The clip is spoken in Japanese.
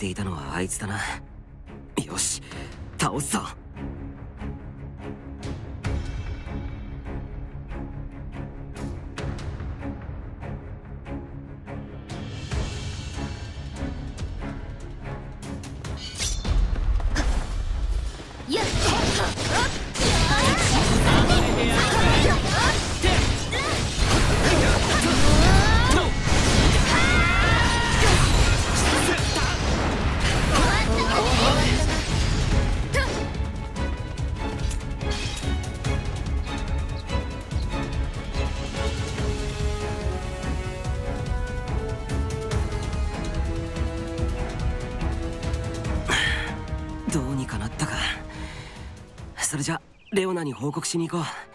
っていたのはあいつだな。よし、倒すぞ。どうにかなったか。それじゃレオナに報告しに行こう。